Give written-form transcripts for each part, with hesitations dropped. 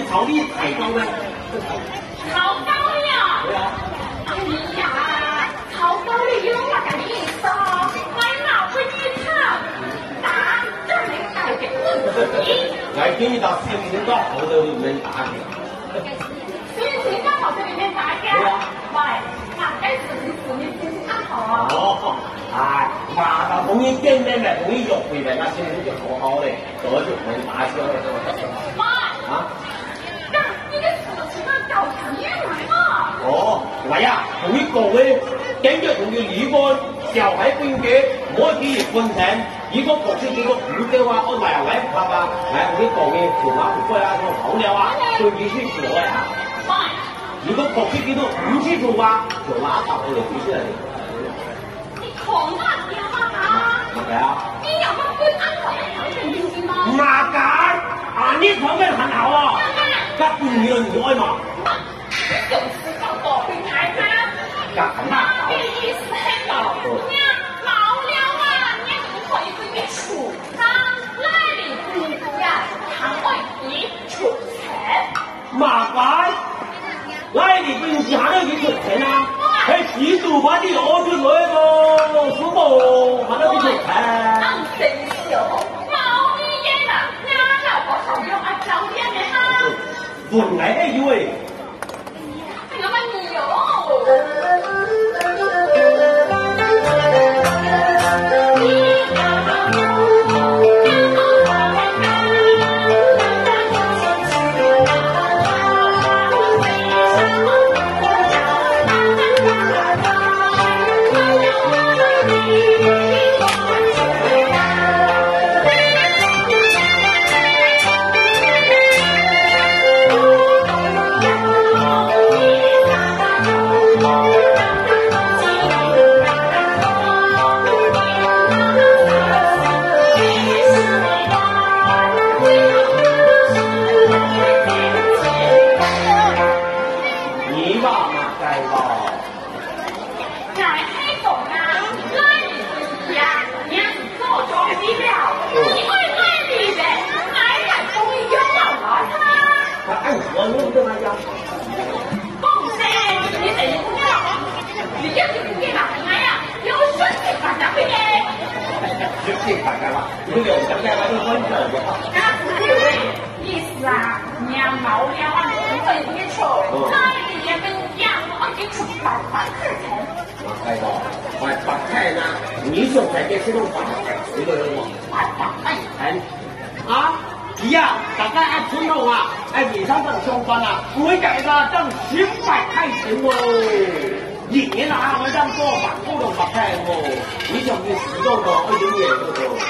炒你太高呢？ 炒高了。 对啊。 哎呀，炒高了有那个意思哦，我老婆一唱，打这没改变问题。 来给你到10到后头里面打去。 10到后头里面打去。 对啊。 喂，大概4年前刚好。 哦，哎，马到同一见面的，同一约会的，那心里就好好的，这就没打消了，是吧？ 喂。 啊？ 那你的事情啊，搞成远来嘛？ 哦，喂呀，同一个咧，跟着同佢離婚，小孩搬嘅，我可以分成，如果國師幾個股嘅話，我來來拍啊，嚟同你講嘅條碼唔該啊，我好了啊，對你去做啊。如果國師幾多唔知做啊，就拉倒我哋幾出嚟。 你狂乜嘢啊？ 乜嘢啊？ 你有乜官安排有成件事嗎？ 哪敢？啊，你講嘅很好啊，咁唔要你愛嘛？ 你就是個躲避開他。 咁啊？你意思係講，你老了啊，你不可以俾佢處他，那你不呀，他會以出錢。 麻煩，那你不用行到幾出錢啊？係指數把啲攞出來個數目，行到幾出錢？ 真少，冇意義啦，啱又我頭用阿周啲嘅哈。 本來係以為。 我們牛。意思啊，娘老了啊，不可以给错，那你也跟娘我给出百块钱。 係喎，我係白聽啊，你仲係嘅先到白你個喎，白聽啊，而啊，大家一穿路啊，年三十相關啊，每日啊掙10塊錢喎。年啊，我掙多白高到白聽喎，你仲要試多個嗰種嘢嗰度。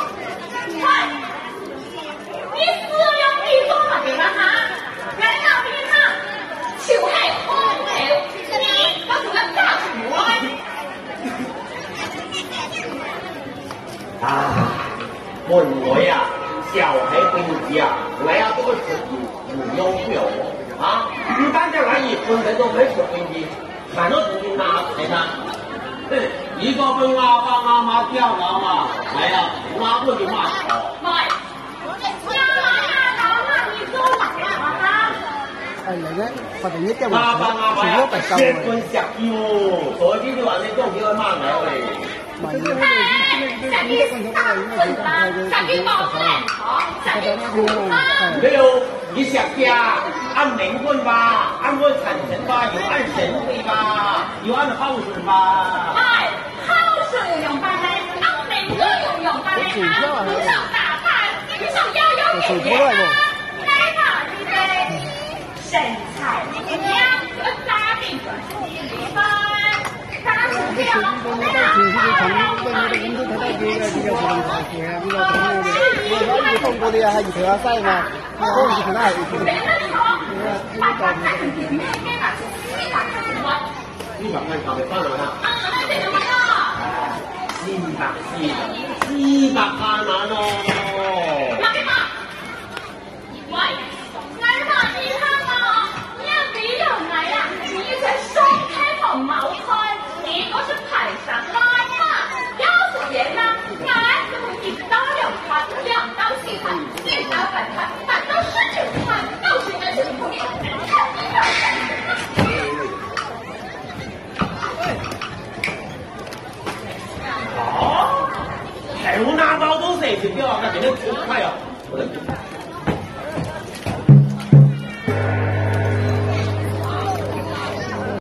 你私了你做乜嘢啦嚇？人家俾他潮係安了，你我同佢打住我。 啊，妹妹啊，小孩跟你啊，來啊這個事情唔要求啊，唔單止來一分人都沒出問題，很多事情拿給他。一個分阿爸阿媽掉了嘛，來啊，拿過去嘛。 喂。 嚟咧，發定一嘅話， 阿爸阿媽啊，結婚食叫，所以啲話你都叫佢媽嚟喂。 唔係啊， 沒有，你想家按靈魂吧，按我產生吧，有按神會吧，有按孝順吧。 係孝順用法係，按靈魂用法係嚇，唔想打扮，唔想要有嘢嘢。身材怎麼樣？和家庭關係怎麼樣？他是這樣， 通過啲啊，係二條啊西嘛，嗰陣時可能係二條。 呢個係頭咪翻嚟啦。400萬咯。 喂，來嘛，你看嘛，你要俾人嚟啊！你才雙開和茅開，你都是排上來嘛。要是人呢，俺就會1到2盤，2到4盤，4到8盤，8到19盤，都是那些四條表啊，佢哋都好虧啊！